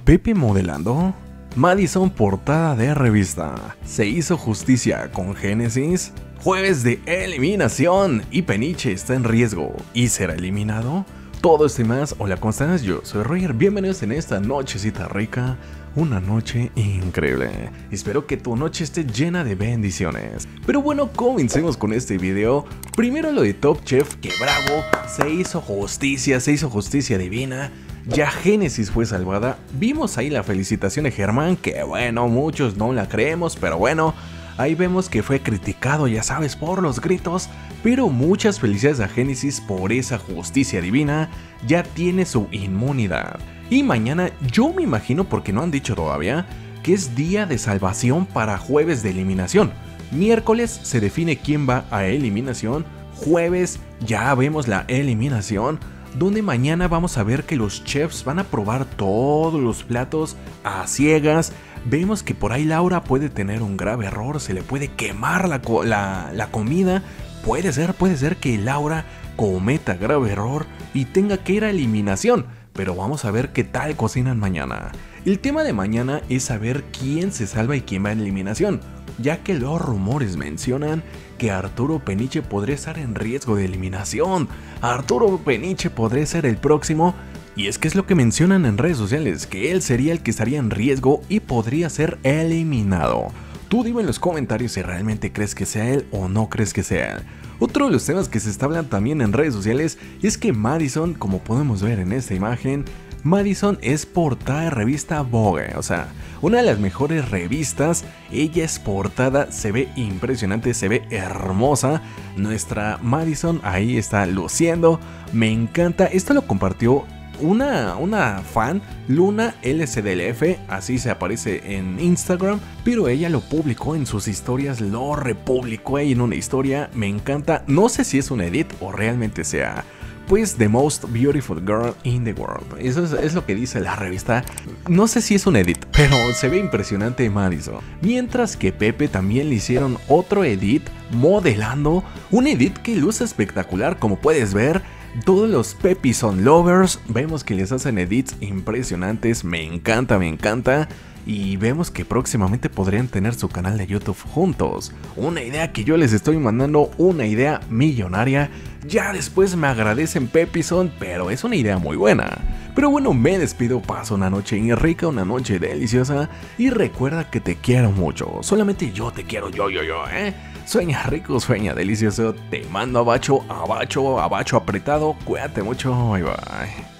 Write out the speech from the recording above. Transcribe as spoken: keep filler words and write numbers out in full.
Pepe modelando. Madison portada de revista. Se hizo justicia con Génesis. Jueves de eliminación y Peniche está en riesgo y será eliminado. Todo esto y más. Hola, ¿cómo estás? Yo soy Roger. Bienvenidos en esta nochecita rica. Una noche increíble. Espero que tu noche esté llena de bendiciones. Pero bueno, comencemos con este video. Primero lo de Top Chef, que bravo. Se hizo justicia, se hizo justicia divina. Ya Génesis fue salvada. Vimos ahí la felicitación de Germán, que bueno, muchos no la creemos, pero bueno. Ahí vemos que fue criticado, ya sabes, por los gritos, pero muchas felicidades a Génesis por esa justicia divina, ya tiene su inmunidad. Y mañana yo me imagino, porque no han dicho todavía, que es día de salvación para jueves de eliminación. Miércoles se define quién va a eliminación, jueves ya vemos la eliminación, donde mañana vamos a ver que los chefs van a probar todos los platos a ciegas. Vemos que por ahí Laura puede tener un grave error, se le puede quemar la, la, la comida. Puede ser, puede ser que Laura cometa grave error y tenga que ir a eliminación. Pero vamos a ver qué tal cocinan mañana. El tema de mañana es saber quién se salva y quién va a eliminación, ya que los rumores mencionan que Arturo Peniche podría estar en riesgo de eliminación. Arturo Peniche podría ser el próximo. Y es que es lo que mencionan en redes sociales, que él sería el que estaría en riesgo y podría ser eliminado. Tú dime en los comentarios si realmente crees que sea él o no crees que sea él. Otro de los temas que se está hablando también en redes sociales es que Madison, como podemos ver en esta imagen, Madison es portada de revista Vogue, o sea, una de las mejores revistas. Ella es portada, se ve impresionante, se ve hermosa. Nuestra Madison ahí está luciendo, me encanta. Esto lo compartió Una, una fan, Luna L C D L F, así se aparece en Instagram, pero ella lo publicó en sus historias, lo republicó ahí en una historia, me encanta. No sé si es un edit o realmente sea, pues, the most beautiful girl in the world. Eso es, es lo que dice la revista. No sé si es un edit, pero se ve impresionante Madison. Mientras que Pepe también le hicieron otro edit modelando, un edit que luce espectacular, como puedes ver. Todos los Pepe son lovers, vemos que les hacen edits impresionantes, me encanta, me encanta. Y vemos que próximamente podrían tener su canal de YouTube juntos. Una idea que yo les estoy mandando, una idea millonaria. Ya después me agradecen Pepison, pero es una idea muy buena. Pero bueno, me despido, paso una noche rica, una noche deliciosa. Y recuerda que te quiero mucho, solamente yo te quiero, yo, yo, yo, eh. Sueña rico, sueña delicioso, te mando abacho, abacho, abacho apretado, cuídate mucho, bye bye.